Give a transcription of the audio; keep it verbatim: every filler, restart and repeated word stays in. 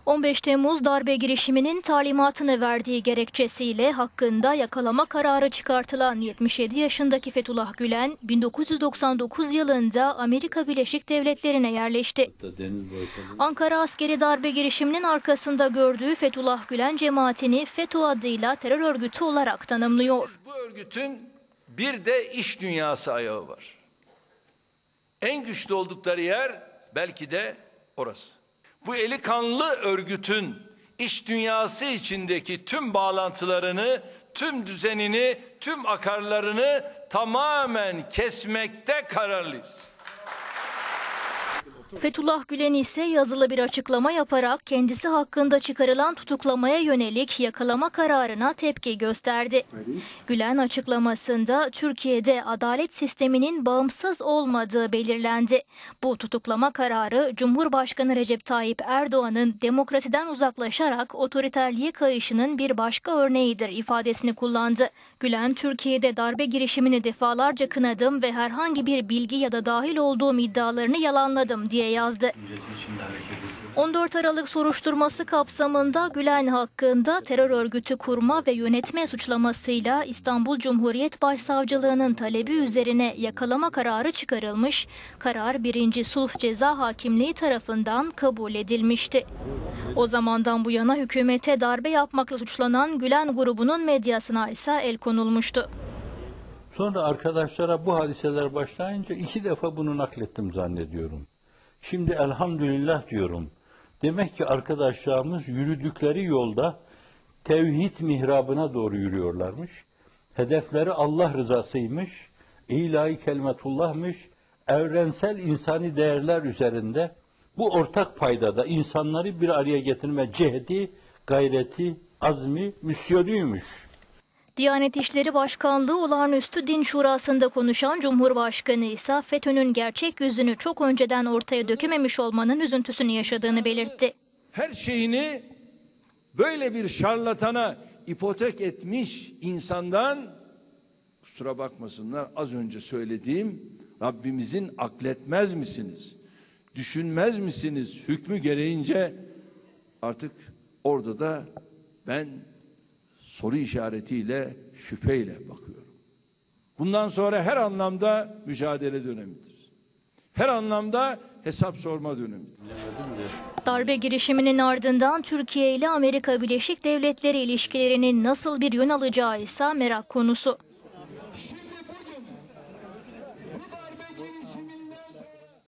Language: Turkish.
on beş Temmuz darbe girişiminin talimatını verdiği gerekçesiyle hakkında yakalama kararı çıkartılan yetmiş yedi yaşındaki Fethullah Gülen, bin dokuz yüz doksan dokuz yılında Amerika Birleşik Devletleri'ne yerleşti. Ankara askeri darbe girişiminin arkasında gördüğü Fethullah Gülen cemaatini FETÖ adıyla terör örgütü olarak tanımlıyor. Bu örgütün bir de iş dünyası ayağı var. En güçlü oldukları yer belki de orası. Bu eli kanlı örgütün iş dünyası içindeki tüm bağlantılarını, tüm düzenini, tüm akarlarını tamamen kesmekte kararlıyız. Fethullah Gülen ise yazılı bir açıklama yaparak kendisi hakkında çıkarılan tutuklamaya yönelik yakalama kararına tepki gösterdi. Gülen açıklamasında Türkiye'de adalet sisteminin bağımsız olmadığı belirlendi. Bu tutuklama kararı Cumhurbaşkanı Recep Tayyip Erdoğan'ın demokrasiden uzaklaşarak otoriterliğe kayışının bir başka örneğidir ifadesini kullandı. Gülen, Türkiye'de darbe girişimini defalarca kınadım ve herhangi bir bilgi ya da dahil olduğum iddialarını yalanladım diye yazdı. on dört Aralık soruşturması kapsamında Gülen hakkında terör örgütü kurma ve yönetme suçlamasıyla İstanbul Cumhuriyet Başsavcılığı'nın talebi üzerine yakalama kararı çıkarılmış, karar birinci Sulh Ceza Hakimliği tarafından kabul edilmişti. O zamandan bu yana hükümete darbe yapmakla suçlanan Gülen grubunun medyasına ise el konulmuştu. Sonra arkadaşlara bu hadiseler başlayınca iki defa bunu naklettim zannediyorum. Şimdi elhamdülillah diyorum. Demek ki arkadaşlarımız yürüdükleri yolda tevhid mihrabına doğru yürüyorlarmış. Hedefleri Allah rızasıymış, ilahi kelimetullah'mış, evrensel insani değerler üzerinde bu ortak paydada insanları bir araya getirme cehdi, gayreti, azmi, misyonuymuş. Diyanet İşleri Başkanlığı Olağanüstü Din Şurası'nda konuşan Cumhurbaşkanı ise FETÖ'nün gerçek yüzünü çok önceden ortaya dökememiş olmanın üzüntüsünü yaşadığını belirtti. Her şeyini böyle bir şarlatana ipotek etmiş insandan, kusura bakmasınlar, az önce söylediğim Rabbimizin akletmez misiniz, düşünmez misiniz hükmü gereğince artık orada da ben soru işaretiyle, şüpheyle bakıyorum. Bundan sonra her anlamda mücadele dönemidir. Her anlamda hesap sorma dönemidir. Darbe girişiminin ardından Türkiye ile Amerika Birleşik Devletleri ilişkilerinin nasıl bir yön alacağı ise merak konusu.